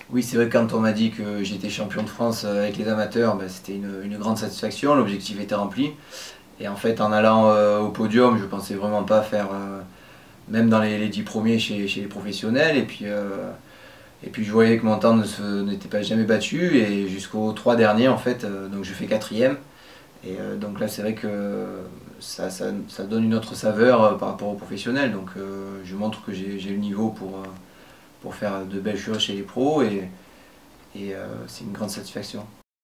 Oui, c'est vrai que quand on m'a dit que j'étais champion de France avec les amateurs, ben, c'était une grande satisfaction, l'objectif était rempli. Et en fait, en allant au podium, je pensais vraiment pas faire, même dans les 10 premiers chez les professionnels. Et puis je voyais que mon temps n'était pas jamais battu, et jusqu'aux 3 derniers, en fait, donc je fais quatrième. Et donc là, c'est vrai que ça donne une autre saveur par rapport aux professionnels. Donc je montre que j'ai le niveau pour faire de belles choses chez les pros, et c'est une grande satisfaction.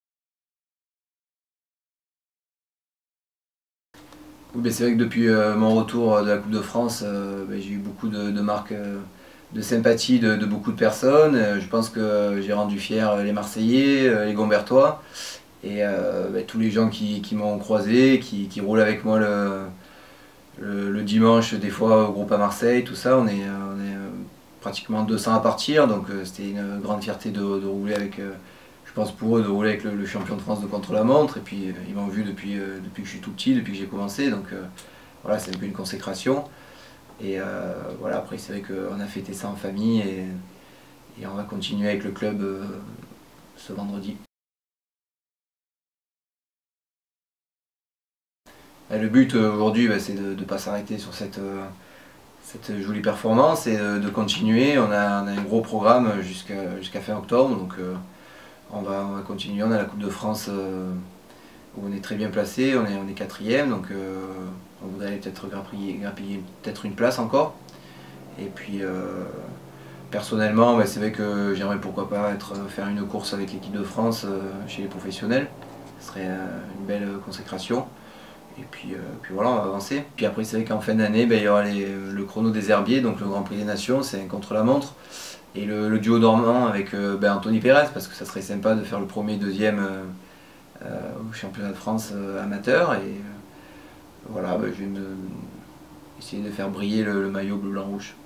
Oui, ben c'est vrai que depuis mon retour de la Coupe de France, ben j'ai eu beaucoup de marques de sympathie de beaucoup de personnes. Je pense que j'ai rendu fier les Marseillais, les Gombertois, et ben tous les gens qui m'ont croisé, qui roulent avec moi le dimanche, des fois au groupe à Marseille, tout ça. On est pratiquement 200 à partir, donc c'était une grande fierté de rouler avec, je pense pour eux, de rouler avec le champion de France de contre-la-montre. Et puis ils m'ont vu depuis que je suis tout petit, depuis que j'ai commencé, donc voilà, c'est un peu une consécration. Et voilà, après c'est vrai qu'on a fêté ça en famille, et on va continuer avec le club ce vendredi. Et le but aujourd'hui, bah, c'est de ne pas s'arrêter sur cette jolie performance, et de continuer. On a un gros programme jusqu'à fin octobre, donc on va continuer. On a la Coupe de France où on est très bien placé, on est quatrième, donc on voudrait peut-être grappiller peut-être une place encore. Et puis personnellement, bah, c'est vrai que j'aimerais pourquoi pas faire une course avec l'équipe de France chez les professionnels. Ce serait une belle consécration. Et puis voilà, on va avancer. Puis après, c'est vrai qu'en fin d'année, ben, il y aura le chrono des herbiers, donc le Grand Prix des Nations, c'est un contre-la-montre. Et le duo dormant avec ben, Anthony Pérez, parce que ça serait sympa de faire le premier et deuxième au championnat de France amateur. Et voilà, ben, essayer de faire briller le maillot bleu-blanc-rouge.